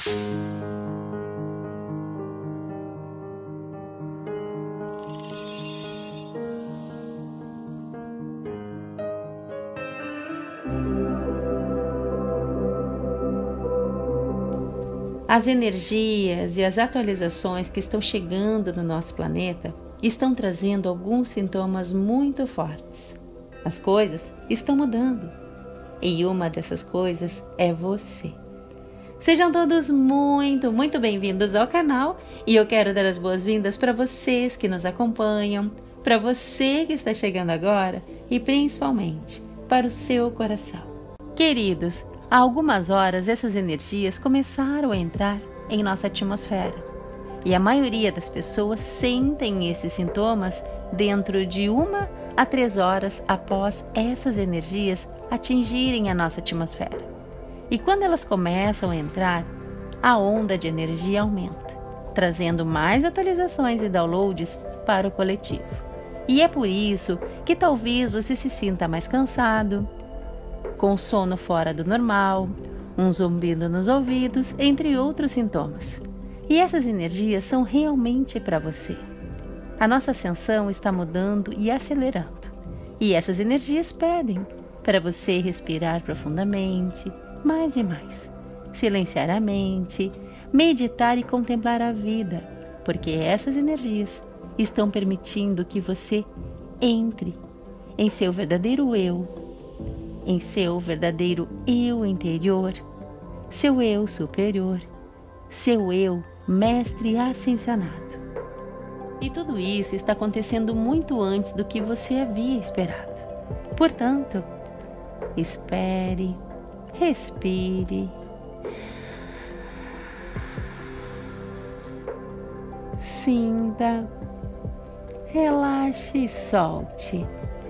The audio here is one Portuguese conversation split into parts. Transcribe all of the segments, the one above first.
As energias e as atualizações que estão chegando no nosso planeta estão trazendo alguns sintomas muito fortes. As coisas estão mudando e uma dessas coisas é você. Sejam todos muito bem-vindos ao canal e eu quero dar as boas-vindas para vocês que nos acompanham, para você que está chegando agora e principalmente para o seu coração. Queridos, há algumas horas essas energias começaram a entrar em nossa atmosfera e a maioria das pessoas sentem esses sintomas dentro de 1 a 3 horas após essas energias atingirem a nossa atmosfera. E quando elas começam a entrar, a onda de energia aumenta, trazendo mais atualizações e downloads para o coletivo. E é por isso que talvez você se sinta mais cansado, com sono fora do normal, um zumbido nos ouvidos, entre outros sintomas. E essas energias são realmente para você. A nossa ascensão está mudando e acelerando. E essas energias pedem para você respirar profundamente, mais e mais, silenciar a mente, meditar e contemplar a vida, porque essas energias estão permitindo que você entre em seu verdadeiro eu, em seu verdadeiro eu interior, seu eu superior, seu eu mestre ascensionado. E tudo isso está acontecendo muito antes do que você havia esperado. Portanto, espere, respire, sinta, relaxe e solte.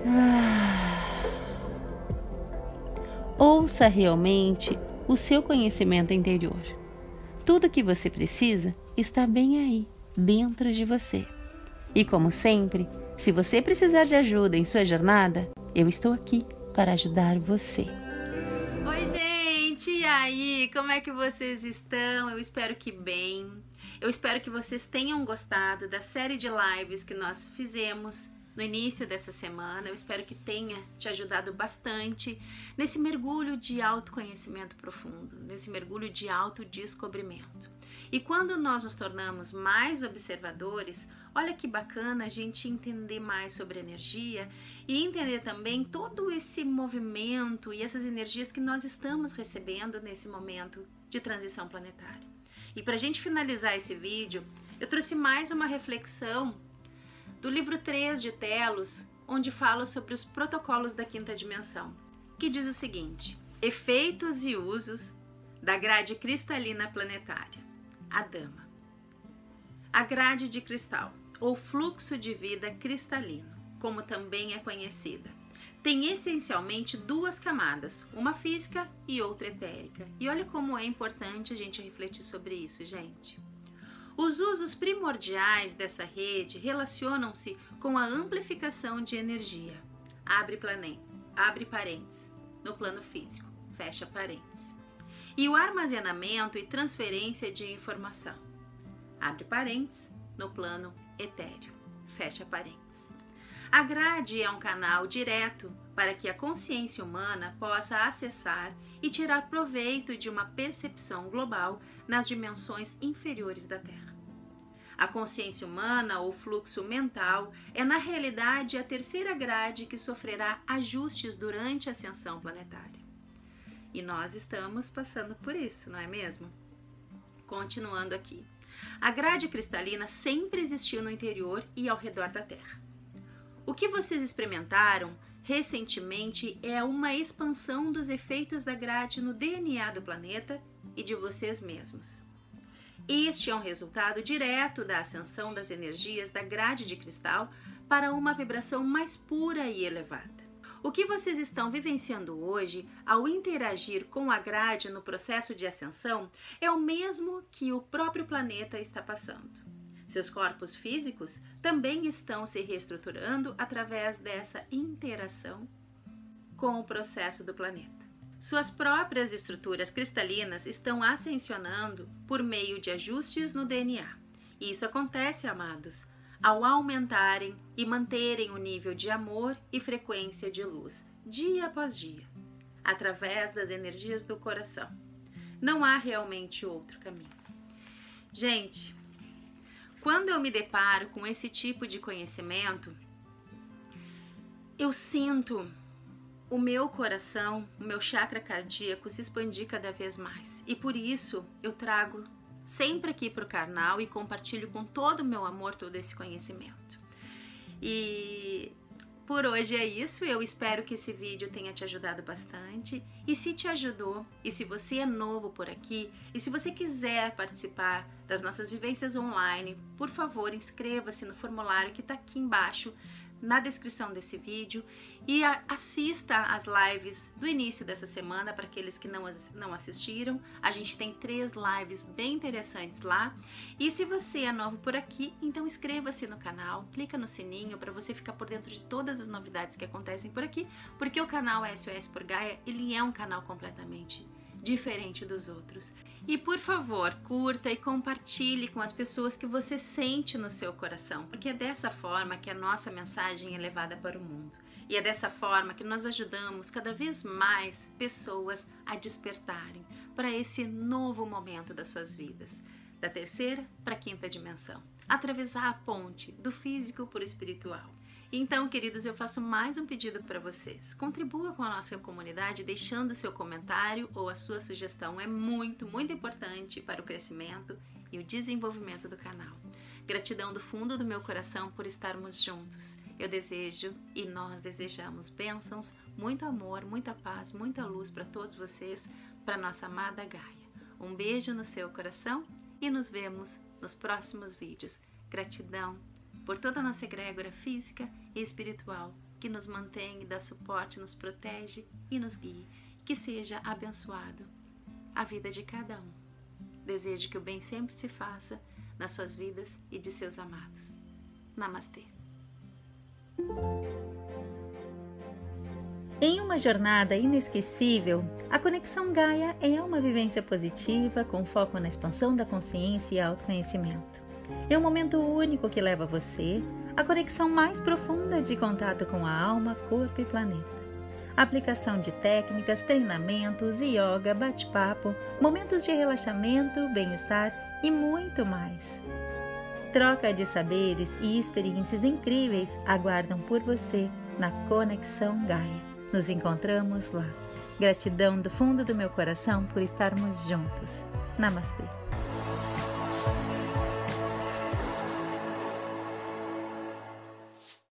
Ouça realmente o seu conhecimento interior. Tudo que você precisa está bem aí, dentro de você. E como sempre, se você precisar de ajuda em sua jornada, eu estou aqui para ajudar você. Oi, gente! E aí? Como é que vocês estão? Eu espero que bem. Eu espero que vocês tenham gostado da série de lives que nós fizemos no início dessa semana. Eu espero que tenha te ajudado bastante nesse mergulho de autoconhecimento profundo, nesse mergulho de autodescobrimento. E quando nós nos tornamos mais observadores, olha que bacana a gente entender mais sobre energia e entender também todo esse movimento e essas energias que nós estamos recebendo nesse momento de transição planetária. E para a gente finalizar esse vídeo, eu trouxe mais uma reflexão do livro 3 de Telos, onde fala sobre os protocolos da quinta dimensão, que diz o seguinte: efeitos e usos da grade cristalina planetária. A Dama. A grade de cristal, ou fluxo de vida cristalino, como também é conhecida, tem essencialmente 2 camadas, uma física e outra etérica. E olha como é importante a gente refletir sobre isso, gente. Os usos primordiais dessa rede relacionam-se com a amplificação de energia, abre parênteses, no plano físico, fecha parênteses, e o armazenamento e transferência de informação, abre parênteses, no plano etéreo, fecha parênteses. A grade é um canal direto para que a consciência humana possa acessar e tirar proveito de uma percepção global nas dimensões inferiores da Terra. A consciência humana ou fluxo mental é na realidade a terceira grade que sofrerá ajustes durante a ascensão planetária. E nós estamos passando por isso, não é mesmo? Continuando aqui. A grade cristalina sempre existiu no interior e ao redor da Terra. O que vocês experimentaram recentemente é uma expansão dos efeitos da grade no DNA do planeta e de vocês mesmos. Este é um resultado direto da ascensão das energias da grade de cristal para uma vibração mais pura e elevada. O que vocês estão vivenciando hoje ao interagir com a grade no processo de ascensão é o mesmo que o próprio planeta está passando. Seus corpos físicos também estão se reestruturando através dessa interação com o processo do planeta. Suas próprias estruturas cristalinas estão ascensionando por meio de ajustes no DNA. E isso acontece, amados, ao aumentarem e manterem o nível de amor e frequência de luz, dia após dia, através das energias do coração. Não há realmente outro caminho. Gente, quando eu me deparo com esse tipo de conhecimento, eu sinto o meu coração, o meu chakra cardíaco se expandir cada vez mais. E por isso eu trago sempre aqui para o canal e compartilho com todo o meu amor todo esse conhecimento. E por hoje é isso, eu espero que esse vídeo tenha te ajudado bastante. E se te ajudou, e se você é novo por aqui, e se você quiser participar das nossas vivências online, por favor, inscreva-se no formulário que está aqui embaixo, na descrição desse vídeo, e assista às lives do início dessa semana para aqueles que não assistiram. A gente tem 3 lives bem interessantes lá. E se você é novo por aqui, então inscreva-se no canal, clica no sininho para você ficar por dentro de todas as novidades que acontecem por aqui, porque o canal SOS por Gaia, ele é um canal completamente diferente dos outros. E por favor, curta e compartilhe com as pessoas que você sente no seu coração, porque é dessa forma que a nossa mensagem é levada para o mundo. E é dessa forma que nós ajudamos cada vez mais pessoas a despertarem para esse novo momento das suas vidas, da terceira para a quinta dimensão, atravessar a ponte do físico para o espiritual. Então, queridos, eu faço mais um pedido para vocês. Contribua com a nossa comunidade deixando seu comentário ou a sua sugestão. É muito, muito importante para o crescimento e o desenvolvimento do canal. Gratidão do fundo do meu coração por estarmos juntos. Eu desejo e nós desejamos bênçãos, muito amor, muita paz, muita luz para todos vocês, para nossa amada Gaia. Um beijo no seu coração e nos vemos nos próximos vídeos. Gratidão por toda a nossa egrégora física e espiritual, que nos mantém e dá suporte, nos protege e nos guie. Que seja abençoado a vida de cada um. Desejo que o bem sempre se faça nas suas vidas e de seus amados. Namastê. Em uma jornada inesquecível, a Conexão Gaia é uma vivência positiva com foco na expansão da consciência e autoconhecimento. É um momento único que leva você à conexão mais profunda de contato com a alma, corpo e planeta. Aplicação de técnicas, treinamentos, yoga, bate-papo, momentos de relaxamento, bem-estar e muito mais. Troca de saberes e experiências incríveis aguardam por você na Conexão Gaia. Nos encontramos lá. Gratidão do fundo do meu coração por estarmos juntos. Namastê.